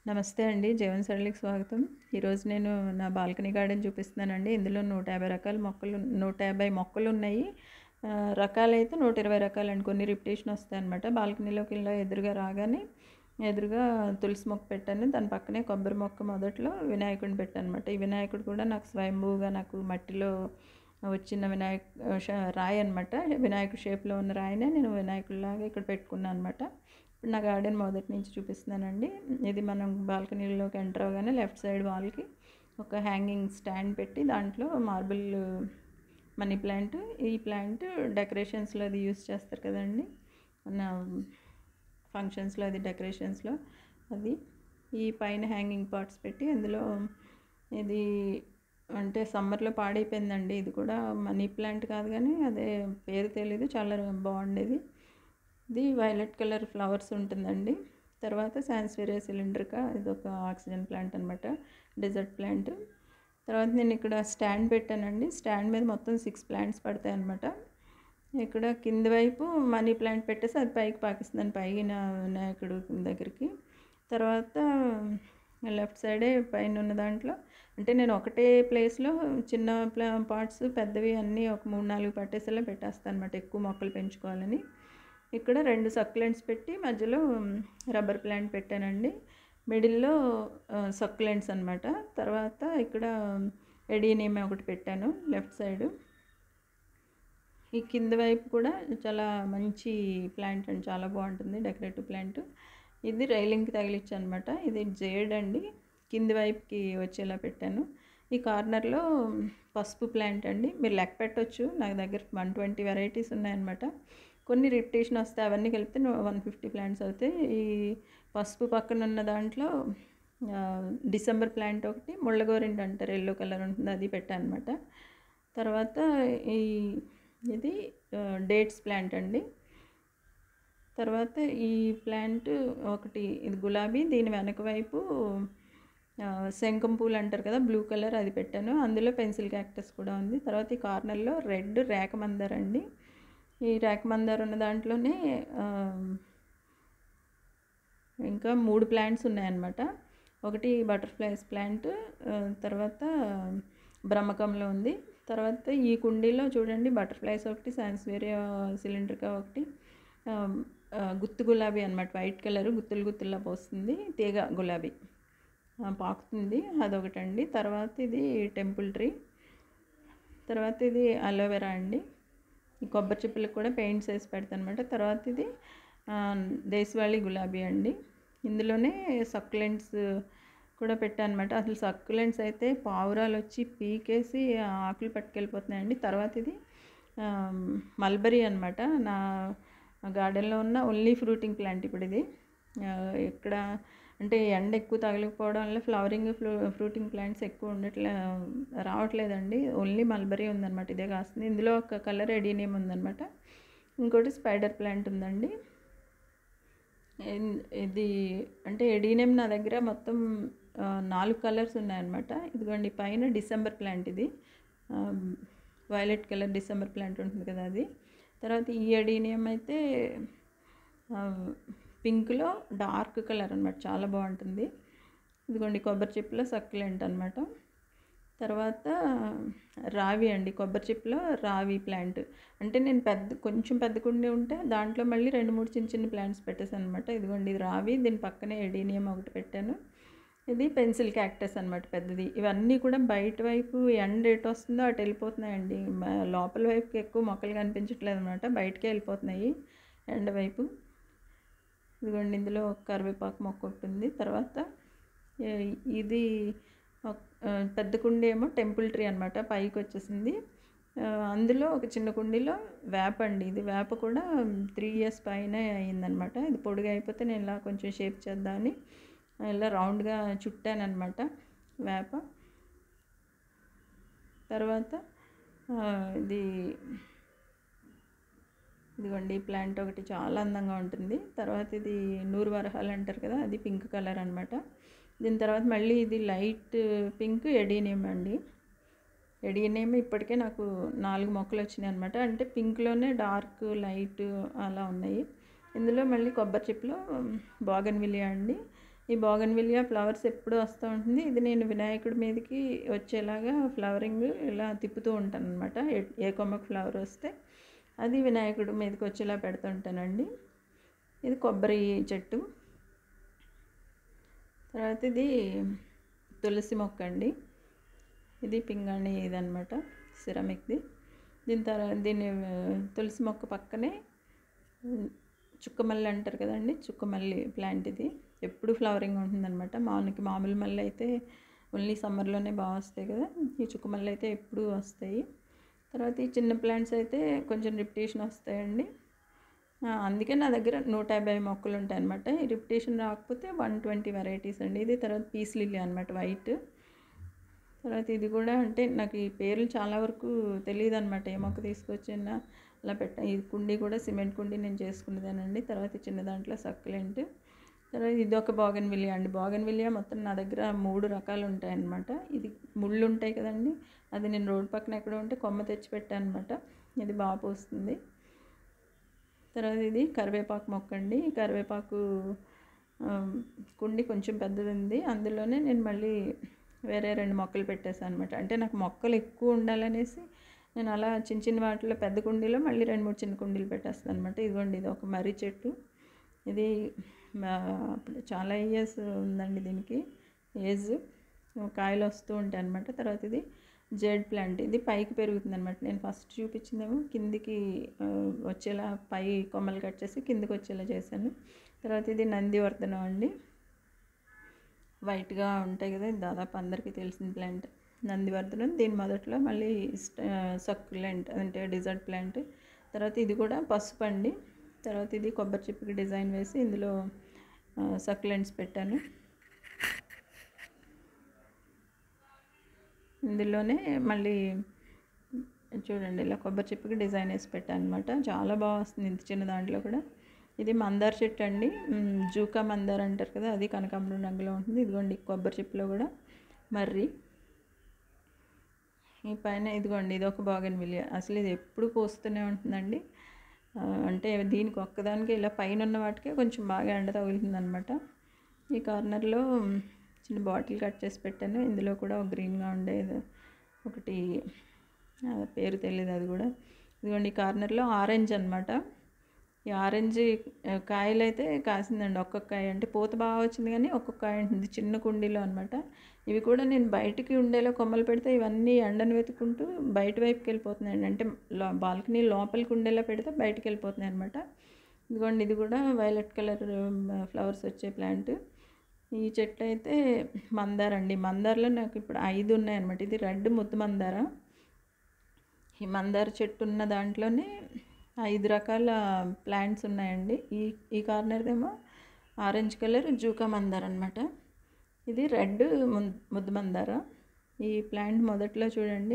నమస్తే అండి. జీవన్ సరళికి స్వాగతం. ఈరోజు నేను నా బాల్కనీ గార్డెన్ చూపిస్తున్నానండి. ఇందులో 150 రకాల మొక్కలు 150 మొక్కలున్నాయి. రకాలైతే 120 రకాలండి. కొన్ని రిపిటేషన్ వస్తాయన్నమాట. బాల్కనీలోకి ఇలా ఎదురుగా రాగానే ఎదురుగా తులసి మొక్క పెట్టాను. దాని పక్కనే కొబ్బరి మొక్క మొదట్లో వినాయకుడిని పెట్టానన్నమాట. ఈ వినాయకుడు కూడా నాకు స్వయంభూగా నాకు మట్టిలో వచ్చిన రాయి అనమాట. వినాయకుడి షేప్లో ఉన్న రాయినే నేను వినాయకుడిలాగా ఇక్కడ పెట్టుకున్నాను అనమాట. ఇప్పుడు నా గార్డెన్ మొదటి నుంచి చూపిస్తున్నానండి. ఇది మనం బాల్కనీలోకి ఎంటర్ అవ్వగానే లెఫ్ట్ సైడ్ వాల్కి ఒక హ్యాంగింగ్ స్టాండ్ పెట్టి దాంట్లో మార్బుల్ మనీ ప్లాంట్, ఈ ప్లాంట్ డెకరేషన్స్లో అది యూస్ చేస్తారు కదండి, మన ఫంక్షన్స్లో అది డెకరేషన్స్లో అది. ఈ పైన హ్యాంగింగ్ పాట్స్ పెట్టి అందులో ఇది అంటే సమ్మర్లో పాడైపోయిందండి. ఇది కూడా మనీ ప్లాంట్ కాదు కానీ అదే పేరు తెలీదు, చాలా బాగుండేది. ఇది వైలెట్ కలర్ ఫ్లవర్స్ ఉంటుందండి. తర్వాత సాన్స్వేరియా సిలిండ్రికా, ఇది ఒక ఆక్సిజన్ ప్లాంట్ అనమాట, డెజర్ట్ ప్లాంట్. తర్వాత నేను ఇక్కడ స్టాండ్ పెట్టానండి. స్టాండ్ మీద మొత్తం 6 ప్లాంట్స్ పడతాయి అనమాట. ఇక్కడ కింద వైపు మనీ ప్లాంట్ పెట్టేసి అది పైకి పాకిస్తున్నాను, పైన వినాయకుడు దగ్గరికి. తర్వాత లెఫ్ట్ సైడే పైన ఉన్న దాంట్లో అంటే నేను ఒకటే ప్లేస్లో చిన్న పార్ట్స్ పెద్దవి అన్నీ ఒక 3-4 పట్టేసేలా పెట్టేస్తాను అనమాట, ఎక్కువ మొక్కలు పెంచుకోవాలని. ఇక్కడ 2 సక్యులెంట్స్ పెట్టి మధ్యలో రబ్బర్ ప్లాంట్ పెట్టానండి. మిడిల్లో సక్యులెంట్స్ అనమాట. తర్వాత ఇక్కడ ఎడీనియం ఒకటి పెట్టాను లెఫ్ట్ సైడు. ఈ కింద వైపు కూడా చాలా మంచి ప్లాంట్ అండి, చాలా బాగుంటుంది, డెకరేటివ్ ప్లాంట్. ఇది రైలింగ్కి తగిలించాను అనమాట. ఇది జేడ్ అండి, కింది వైపుకి వచ్చేలా పెట్టాను. ఈ కార్నర్లో పసుపు ప్లాంట్ అండి, మీరు లెక్క పెట్టవచ్చు. నా దగ్గర 120 వెరైటీస్ ఉన్నాయన్నమాట. కొన్ని రిపిటేషన్ వస్తాయి, అవన్నీ కలిపితే 150 ప్లాంట్స్ అవుతాయి. ఈ పసుపు పక్కన ఉన్న దాంట్లో డిసెంబర్ ప్లాంట్ ఒకటి, ముళ్ళగోరిండి అంటారు, ఎల్లో కలర్ ఉంటుంది, అది పెట్టాను అనమాట. తర్వాత ఇది డేట్స్ ప్లాంట్ అండి. తర్వాత ఈ ప్లాంట్ ఒకటి, ఇది గులాబీ, దీని వెనక వైపు శంఖం పూలు అంటారు కదా, బ్లూ కలర్, అది పెట్టాను. అందులో పెన్సిల్ క్యాక్టస్ కూడా ఉంది. తర్వాత ఈ కార్నర్లో రెడ్ రేఖ మందార అండి. ఈ రేఖ మందార ఉన్న దాంట్లోనే ఇంకా 3 ప్లాంట్స్ ఉన్నాయన్నమాట. ఒకటి బటర్ఫ్లైస్ ప్లాంట్, తర్వాత బ్రహ్మకంలో ఉంది. తర్వాత ఈ కుండీలో చూడండి, బటర్ఫ్లైస్ ఒకటి, సాన్స్వేరియా సిలిండ్రికా ఒకటి, గుత్తు గులాబీ అనమాట, వైట్ కలర్ గుత్తులు గుత్తుల్లా పోస్తుంది, తీగ గులాబీ పాకుతుంది, అదొకటండి. తర్వాత ఇది టెంపుల్ ట్రీ. తర్వాత ఇది అలోవెరా అండి. ఈ కొబ్బరి చిప్పలకు కూడా పెయింట్స్ వేసి పెడతాను అనమాట. తర్వాత ఇది దేశవాళీ గులాబీ అండి. ఇందులోనే సక్యులెంట్స్ కూడా పెట్టాను అనమాట. అసలు సక్యులెంట్స్ అయితే పావురాలు వచ్చి పీకేసి ఆకులు పట్టుకెళ్ళిపోతున్నాయండి. తర్వాత ఇది మల్బరీ అనమాట, నా గార్డెన్లో ఉన్న ఓన్లీ ఫ్రూటింగ్ ప్లాంట్ ఇప్పుడు ఇది. ఇక్కడ అంటే ఎండ ఎక్కువ తగలకపోవడం వల్ల ఫ్లవరింగ్ ఫ్రూటింగ్ ప్లాంట్స్ ఎక్కువ రావట్లేదండి. ఓన్లీ మల్బరీ ఉందన్నమాట, ఇదే కాస్తుంది. ఇందులో ఒక కలర్ ఎడీనియం ఉందన్నమాట, ఇంకోటి స్పైడర్ ప్లాంట్ ఉందండి. ఇది అంటే ఎడీనియం నా దగ్గర మొత్తం 4 కలర్స్ ఉన్నాయన్నమాట. ఇదిగోండి పైన డిసెంబర్ ప్లాంట్, ఇది వైలెట్ కలర్ డిసెంబర్ ప్లాంట్ ఉంటుంది కదా, అది. తర్వాత ఈ ఎడీనియం అయితే పింక్లో డార్క్ కలర్ అనమాట, చాలా బాగుంటుంది. ఇదిగోండి కొబ్బరి చిప్పలో సక్యులెంట్ అనమాట. తర్వాత రావి అండి, కొబ్బరి చిప్పలో రావి ప్లాంట్. అంటే నేను కొంచెం పెద్ద కుండీ ఉంటే దాంట్లో మళ్ళీ 2-3 చిన్న చిన్న ప్లాంట్స్ పెట్టేసాను అనమాట. ఇదిగోండి ఇది రావి, దీని పక్కనే ఎడీనియం ఒకటి పెట్టాను. ఇది పెన్సిల్ క్యాక్టస్ అనమాట, పెద్దది. ఇవన్నీ కూడా బయట వైపు ఎండ ఎటు వస్తుందో అటు వెళ్ళిపోతున్నాయండి. లోపల వైపుకి ఎక్కువ మొక్కలు కనిపించట్లేదు అనమాట, బయటకే వెళ్ళిపోతున్నాయి ఎండ వైపు. ఇదిగోండి ఇందులో కరివేపాకు మొక్క ఉంటుంది. తర్వాత ఇది పెద్ద కుండీ ఏమో టెంపుల్ ట్రీ అనమాట, పైకి వచ్చేసింది. అందులో ఒక చిన్న కుండీలో వేప అండి. ఇది వేప కూడా 3 ఇయర్స్ పైన అయిందనమాట. ఇది పొడిగా అయిపోతే నేను ఇలా కొంచెం షేప్ చేద్దామని ఇలా రౌండ్గా చుట్టాను అనమాట వేప. తర్వాత ఇదిగోండి ఈ ప్లాంట్ ఒకటి చాలా అందంగా ఉంటుంది. తర్వాత ఇది నూరు వరహాలు అంటారు కదా, అది పింక్ కలర్ అనమాట. దీని తర్వాత మళ్ళీ ఇది లైట్ పింక్ ఎడీనియం అండి. ఎడీనియం ఇప్పటికే నాకు 4 మొక్కలు వచ్చినాయి అనమాట. అంటే పింక్లోనే డార్క్ లైట్ అలా ఉన్నాయి. ఇందులో మళ్ళీ కొబ్బరి చిప్పలో బోగన్విలియా అండి. ఈ బోగన్విలియా ఫ్లవర్స్ ఎప్పుడు వస్తూ ఉంటుంది. ఇది నేను వినాయకుడి మీదకి వచ్చేలాగా ఫ్లవరింగ్ ఇలా తిప్పుతూ ఉంటాను అనమాట. ఏ కొమ్మకు ఫ్లవర్ వస్తే అది వినాయకుడి మీదకి వచ్చేలా పెడుతుంటానండి. ఇది కొబ్బరి చెట్టు. తర్వాత ఇది తులసి మొక్క అండి. ఇది పింగాణి ఇదనమాట, సిరమిక్ది. దీని తులసి మొక్క పక్కనే చుక్కమల్లి అంటారు కదండి, చుక్కమల్లి ప్లాంట్. ఇది ఎప్పుడు ఫ్లవరింగ్ ఉంటుందన్నమాట. మామూలు మల్లి అయితే ఓన్లీ సమ్మర్లోనే బాగా వస్తాయి కదా, ఈ చుక్కమల్లి అయితే ఎప్పుడు వస్తాయి. తర్వాత ఈ చిన్న ప్లాంట్స్ అయితే కొంచెం రిపిటేషన్ వస్తాయండి. అందుకే నా దగ్గర 150 మొక్కలు ఉంటాయి అన్నమాట. ఈ రిపిటేషన్ రాకపోతే 120 వెరైటీస్ అండి. ఇది తర్వాత పీస్ లిల్లీ అనమాట, వైట్. తర్వాత ఇది కూడా అంటే నాకు ఈ పేర్లు చాలా వరకు తెలియదు అనమాట. ఏ మొక్క తీసుకొచ్చినా అలా ఈ కుండీ కూడా సిమెంట్ కుండీ నేను చేసుకునేదానండి. తర్వాత చిన్న దాంట్లో సక్యులెంట్. తర్వాత ఇది ఒక బోగన్విలియా అండి. బోగన్విలియా మొత్తం నా దగ్గర 3 రకాలు ఉంటాయన్నమాట. ఇది ముళ్ళు ఉంటాయి కదండి, అది నేను రోడ్డు పక్కన ఎక్కడ ఉంటే కొమ్మ తెచ్చి పెట్టాను అనమాట. ఇది బాగా పూస్తుంది. తర్వాత ఇది కరివేపాకు మొక్క అండి. కరివేపాకు కుండి కొంచెం పెద్దది ఉంది, అందులోనే నేను మళ్ళీ వేరే 2 మొక్కలు పెట్టేసాను అనమాట. అంటే నాకు మొక్కలు ఎక్కువ ఉండాలనేసి నేను అలా చిన్న చిన్న వాటిలో పెద్ద కుండీలో మళ్ళీ 2-3 చిన్న కుండీలు పెట్టేస్తాను అనమాట. ఇదిగోండి, ఇది ఒక మర్రి చెట్టు. ఇది చాలా ఇయర్స్ ఉందండి దీనికి ఏజ్, కాయలు వస్తూ ఉంటాయి అనమాట. తర్వాత ఇది జెడ్ ప్లాంట్. ఇది పైకి పెరుగుతుంది అనమాట. నేను ఫస్ట్ చూపించిందేమో కిందికి వచ్చేలా పై కొమ్మలు కట్ చేసి కిందికి వచ్చేలా చేశాను. తర్వాత ఇది నందివర్ధనం అండి. వైట్గా ఉంటాయి కదా, దాదాపు అందరికీ తెలిసిన ప్లాంట్ నందివర్ధనం. దీని మొదట్లో మళ్ళీ సక్యులెంట్ అంటే డిజర్ట్ ప్లాంట్. తర్వాత ఇది కూడా పసుపు అండి. తర్వాత ఇది కొబ్బరి చిప్పకి డిజైన్ వేసి ఇందులో సక్యులెంట్స్ పెట్టాను. ఇందులోనే మళ్ళీ చూడండి ఇలా కొబ్బరి చిప్పకి డిజైన్ వేసి పెట్టాను అనమాట. చాలా బాగా వస్తుంది ఇంత చిన్న దాంట్లో కూడా. ఇది మందార చెట్టు అండి, జూకా మందార అంటారు కదా, అది కనకాంబరం రంగులో ఉంటుంది. ఇదిగోండి కొబ్బరి చిప్పులో కూడా మర్రి. ఈ పైన ఇదిగోండి, ఇది ఒక బోగన్విలియా. అసలు ఇది ఎప్పుడు పూస్తూనే ఉంటుందండి. అంటే దీనికి ఒక్కదానికి ఇలా పైన ఉన్న వాటికే కొంచెం బాగా ఎండ తగులుతుంది అనమాట. ఈ కార్నర్లో చిన్న బాటిల్ కట్ చేసి పెట్టాను. ఇందులో కూడా ఒక గ్రీన్గా ఉండేది ఒకటి, పేరు తెలియదు అది కూడా. ఇదిగోండి, ఈ కార్నర్లో ఆరెంజ్ అనమాట. ఈ ఆరెంజ్ కాయలు అయితే కాసిందండి. ఒక్కొక్క కాయ అంటే పూత బాగా వచ్చింది, కానీ ఒక్కొక్క కాయ ఉంటుంది చిన్న కుండీలో అనమాట. ఇవి కూడా నేను బయటికి ఉండేలా కొమ్మలు పెడితే ఇవన్నీ ఎండను వెతుక్కుంటూ బయట వైపుకి వెళ్ళిపోతున్నాయండి. అంటే బాల్కనీ లోపలికి ఉండేలా పెడితే బయటికి వెళ్ళిపోతున్నాయి అనమాట. ఇదిగోండి, ఇది కూడా వైలెట్ కలర్ ఫ్లవర్స్ వచ్చే ప్లాంట్. ఈ చెట్లు అయితే మందార అండి. మందారలో నాకు ఇప్పుడు 5 ఉన్నాయన్నమాట. ఇది రెడ్ ముద్దు మందార. ఈ మందార చెట్టు ఉన్న దాంట్లోనే 5 రకాల ప్లాంట్స్ ఉన్నాయండి. ఈ కార్నర్దేమో ఆరెంజ్ కలర్ జూకా మందార అనమాట. ఇది రెడ్ ముద్దు మందార. ఈ ప్లాంట్ మొదట్లో చూడండి,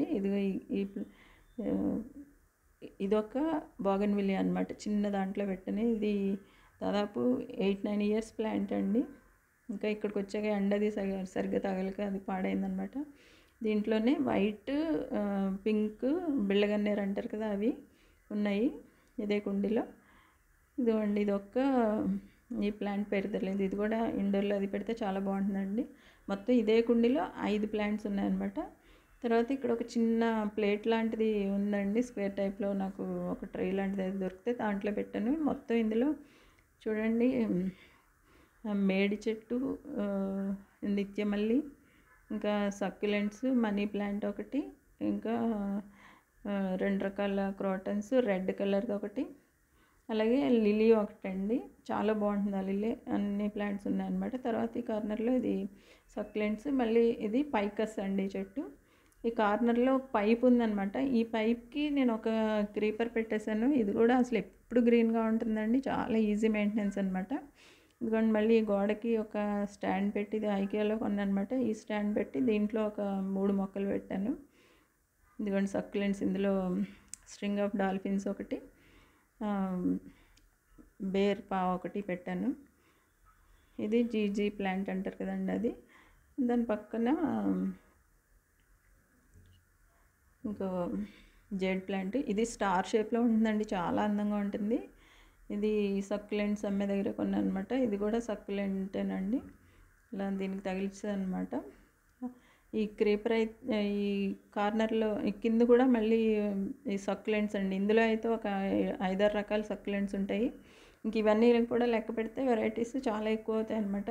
ఇదొక బోగన్విలియా అనమాట. చిన్న దాంట్లో పెట్టని ఇది దాదాపు 8-9 ఇయర్స్ ప్లాంట్ అండి. ఇంకా ఇక్కడికి వచ్చాక ఎండది సరిగ్గా తగలక అది పాడైందనమాట. దీంట్లోనే వైట్, పింక్, బిళ్ళగన్నేరు అంటారు కదా, అవి ఉన్నాయి ఇదే కుండీలో. ఇదిగోండి, ఇదొక్క ఈ ప్లాంట్ పేరు తెలియదు. ఇది కూడా ఇండోర్లో అది పెడితే చాలా బాగుంటుందండి. మొత్తం ఇదే కుండీలో 5 ప్లాంట్స్ ఉన్నాయన్నమాట. తర్వాత ఇక్కడ ఒక చిన్న ప్లేట్ లాంటిది ఉందండి, స్క్వేర్ టైప్లో. నాకు ఒక ట్రే లాంటిది అయితే దొరికితే దాంట్లో పెట్టాను. మొత్తం ఇందులో చూడండి, మేడి చెట్టు, నిత్యమల్లి, ఇంకా సక్యులెంట్స్, మనీ ప్లాంట్ ఒకటి, ఇంకా 2 రకాల క్రోటన్స్, రెడ్ కలర్ది ఒకటి, అలాగే లిలీ ఒకటండి. చాలా బాగుంటుంది ఆ లిలీ. అన్ని ప్లాంట్స్ ఉన్నాయన్నమాట. తర్వాత ఈ కార్నర్లో ఇది సక్యులెంట్స్. మళ్ళీ ఇది పైకస్ అండి చెట్టు. ఈ కార్నర్లో పైప్ ఉందన్నమాట. ఈ పైప్కి నేను ఒక క్రీపర్ పెట్టేశాను. ఇది కూడా అసలు ఎప్పుడు గ్రీన్గా ఉంటుందండి. చాలా ఈజీ మెయింటెనెన్స్ అనమాట. ఇదిగోండి, మళ్ళీ గోడకి ఒక స్టాండ్ పెట్టి, ఇది ఐకియాలో కొన్నానమాట. ఈ స్టాండ్ పెట్టి దీంట్లో ఒక 3 మొక్కలు పెట్టాను. ఇదిగోండి సక్యులెంట్స్. ఇందులో స్ట్రింగ్ ఆఫ్ డాల్ఫిన్స్ ఒకటి, బేర్ పావు ఒకటి పెట్టాను. ఇది జీజీ ప్లాంట్ అంటారు కదండి, అది. దాని పక్కన ఇంకో జెడ్ ప్లాంట్. ఇది స్టార్ షేప్లో ఉంటుందండి, చాలా అందంగా ఉంటుంది. ఇది సక్యులెంట్స్ అమ్మే దగ్గర కొన్నాను అనమాట. ఇది కూడా సక్యులెంటేనండి. ఇలా దీనికి తగిలించానమాట. ఈ క్రీపర్ అయితే ఈ కార్నర్లో ఈ కింద కూడా మళ్ళీ ఈ సక్యులెంట్స్ అండి. ఇందులో అయితే ఒక 5-6 రకాల సక్యులెంట్స్ ఉంటాయి. ఇంక ఇవన్నీ కూడా లెక్క పెడితే వెరైటీస్ చాలా ఎక్కువ అవుతాయి అన్నమాట.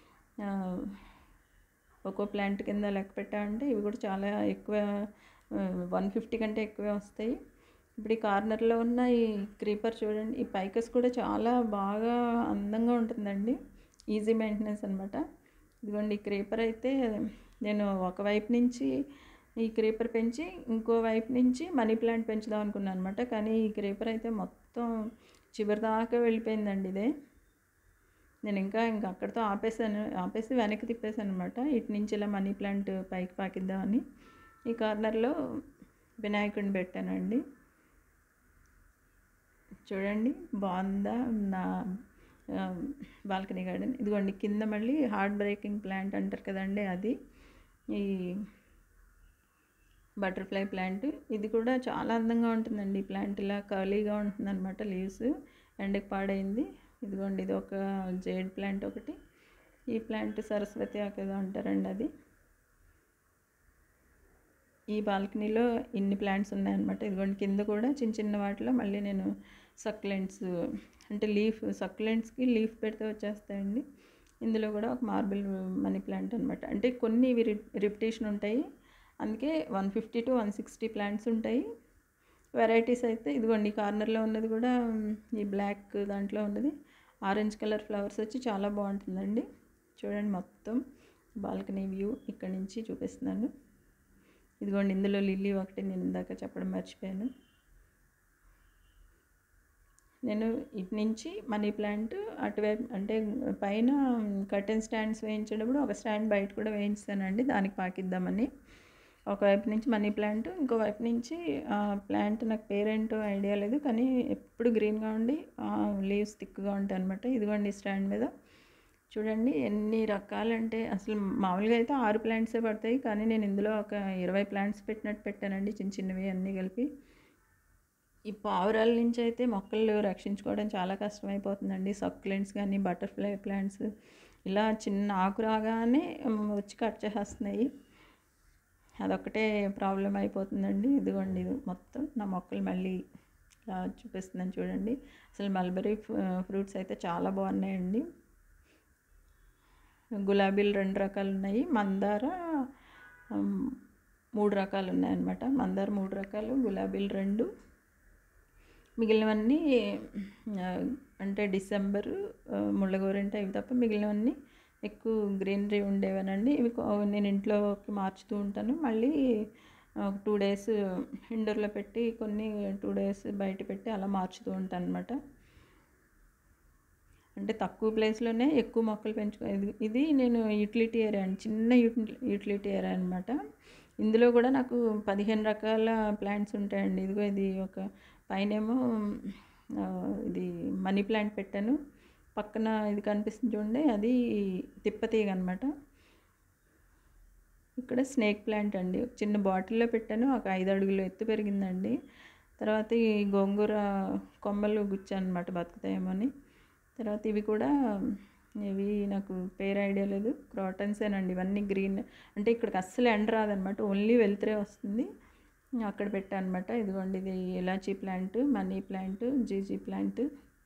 ఒక్కో ప్లాంట్ కింద లెక్క పెట్టామంటే ఇవి కూడా చాలా ఎక్కువ, 150 కంటే ఎక్కువే వస్తాయి. ఇప్పుడు ఈ కార్నర్లో ఉన్న ఈ క్రీపర్ చూడండి, ఈ పైకస్ కూడా చాలా బాగా అందంగా ఉంటుందండి. ఈజీ మెయింటెనెన్స్ అనమాట. ఇదిగోండి ఈ క్రీపర్ అయితే నేను ఒకవైపు నుంచి ఈ క్రీపర్ పెంచి ఇంకో వైపు నుంచి మనీ ప్లాంట్ పెంచుదాం అనుకున్నాను అనమాట. కానీ ఈ క్రీపర్ అయితే మొత్తం చివరి దాకా వెళ్ళిపోయిందండి. ఇదే నేను ఇంకా అక్కడితో ఆపేసి వెనక్కి తిప్పేసాను అనమాట. ఇటు నుంచి ఇలా మనీ ప్లాంట్ పైకి పాకిద్దామని ఈ కార్నర్లో వినాయకుడిని పెట్టానండి. చూడండి బాగుందా నా బాల్కనీ గార్డెన్. ఇదిగోండి కింద మళ్ళీ హార్ట్ బ్రేకింగ్ ప్లాంట్ అంటారు కదండి, అది ఈ బటర్ఫ్లై ప్లాంట్. ఇది కూడా చాలా అందంగా ఉంటుందండి. ఈ ప్లాంట్ ఇలా కర్లీగా ఉంటుందన్నమాట. లీవ్స్ ఎండకి పాడైంది. ఇదిగోండి ఇది ఒక జేడ్ ప్లాంట్ ఒకటి. ఈ ప్లాంట్ సరస్వతి ఆకేదో అంటారండి అది. ఈ బాల్కనీలో ఇన్ని ప్లాంట్స్ ఉన్నాయన్నమాట. ఇదిగోండి కింద కూడా చిన్న చిన్న వాటిలో మళ్ళీ నేను సక్యులెంట్స్ అంటే సక్యులెంట్స్కి లీఫ్ పెడితే వచ్చేస్తాయండి. ఇందులో కూడా ఒక మార్బుల్ మనీ ప్లాంట్ అనమాట. అంటే కొన్ని ఇవి రిపిటేషన్ ఉంటాయి, అందుకే 150 to 160 ప్లాంట్స్ ఉంటాయి. వెరైటీస్ అయితే ఇదిగోండి కార్నర్లో ఉన్నది కూడా ఈ బ్లాక్ దాంట్లో ఉన్నది ఆరెంజ్ కలర్ ఫ్లవర్స్ వచ్చి చాలా బాగుంటుందండి. చూడండి మొత్తం బాల్కనీ వ్యూ ఇక్కడి నుంచి చూపిస్తున్నాను. ఇదిగోండి ఇందులో లిల్లీ ఒకటి నేను ఇందాక చెప్పడం మర్చిపోయాను. నేను ఇటు నుంచి మనీ ప్లాంట్ అటువైపు అంటే పైన కర్టెన్ స్టాండ్స్ వేయించేటప్పుడు ఒక స్టాండ్ బయట కూడా వేయించానండి, దానికి పాకిద్దామని. ఒకవైపు నుంచి మనీ ప్లాంట్, ఇంకోవైపు నుంచి ప్లాంట్ నాకు పేరేంటో ఐడియా లేదు, కానీ ఎప్పుడు గ్రీన్గా ఉండి లీవ్స్ థిక్గా ఉంటాయి అనమాట. ఇదిగోండి స్టాండ్ మీద చూడండి ఎన్ని రకాలంటే అసలు మామూలుగా అయితే 6 ప్లాంట్సే పడతాయి, కానీ నేను ఇందులో ఒక 20 ప్లాంట్స్ పెట్టానండి, చిన్న చిన్నవి అన్నీ కలిపి. ఈ పావురాల నుంచి అయితే మొక్కలు రక్షించుకోవడం చాలా కష్టమైపోతుందండి. సక్యులెంట్స్ కానీ బటర్ఫ్లై ప్లాంట్స్ ఇలా చిన్న ఆకు రాగానే వచ్చి కట్ చేసేస్తున్నాయి. అదొక్కటే ప్రాబ్లం అయిపోతుందండి. ఇదిగోండి ఇది మొత్తం నా మొక్కలు మళ్ళీ ఇలా చూపిస్తున్నాను చూడండి. అసలు మల్బరీ ఫ్రూట్స్ అయితే చాలా బాగున్నాయండి. గులాబీలు 2 రకాలు ఉన్నాయి, మందార 3 రకాలు ఉన్నాయన్నమాట. మందార 3 రకాలు, గులాబీలు 2, మిగిలినవన్నీ అంటే డిసెంబరు ముళ్ళగోరింట ఇవి తప్ప మిగిలినవన్నీ ఎక్కువ గ్రీనరీ ఉండేవనండి. ఇవి నేను ఇంట్లోకి మార్చుతూ ఉంటాను. మళ్ళీ 2 days ఇండోర్లో పెట్టి కొన్ని 2 days బయట పెట్టి అలా మార్చుతూ ఉంటాను అనమాట. అంటే తక్కువ ప్లేస్లోనే ఎక్కువ మొక్కలు ఇది నేను యూటిలిటీ ఏరియా అండి, చిన్న యూటిలిటీ ఏరియా అనమాట. ఇందులో కూడా నాకు 15 రకాల ప్లాంట్స్ ఉంటాయండి. ఇదిగో ఇది ఒక పైనేమో ఇది మనీ ప్లాంట్ పెట్టాను, పక్కన ఇది కనిపిస్తుంది చూడండి, అది తిప్పతీగ అనమాట. ఇక్కడ స్నేక్ ప్లాంట్ అండి, చిన్న బాటిల్లో పెట్టాను, ఒక 5 అడుగులు ఎత్తు పెరిగిందండి. తర్వాత ఈ గోంగూర కొమ్మలు గుచ్చాను అనమాట, బతుకుతాయేమో అని. తర్వాత ఇవి కూడా ఇవి నాకు పేరు ఐడియా లేదు, క్రాటన్సేనండి. ఇవన్నీ గ్రీన్, అంటే ఇక్కడికి అస్సలు ఎండ రాదనమాట, ఓన్లీ వెలుతురే వస్తుంది. అక్కడ పెట్టాను అనమాట. ఇదిగోండి ఇది ఇలాచీ ప్లాంట్, మనీ ప్లాంట్, జీజీ ప్లాంట్.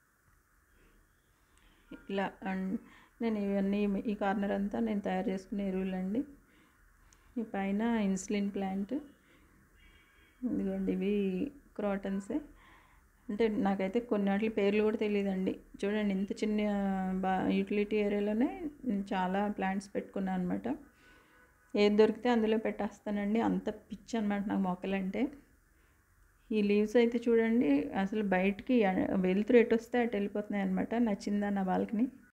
ఇలా నేను ఇవన్నీ ఈ కార్నర్ అంతా నేను తయారు చేసుకునే ఎరువులండి. ఈ పైన ఇన్సులిన్ ప్లాంట్. ఇదిగోండి ఇవి క్రాటన్సే. అంటే నాకైతే కొన్ని వాటి పేర్లు కూడా తెలియదండి. చూడండి ఇంత చిన్న యూటిలిటీ ఏరియాలోనే చాలా ప్లాంట్స్ పెట్టుకున్నాను అనమాట. ఏది దొరికితే అందులో పెట్టేస్తానండి, అంత పిచ్చి అనమాట నాకు మొక్కలంటే. ఈ లీవ్స్ అయితే చూడండి అసలు బయటికి వెలుతురు ఎటు వస్తే అటు వెళ్ళిపోతున్నాయి అనమాట. నచ్చిందా నా బాల్కనీ?